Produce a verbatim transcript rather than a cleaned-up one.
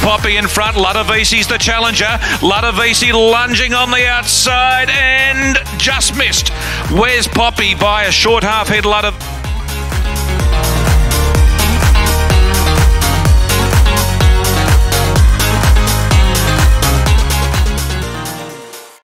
Poppy in front. Ludovisi's the challenger. Ludovisi lunging on the outside and just missed. Where's Poppy by a short half head? Ludovisi.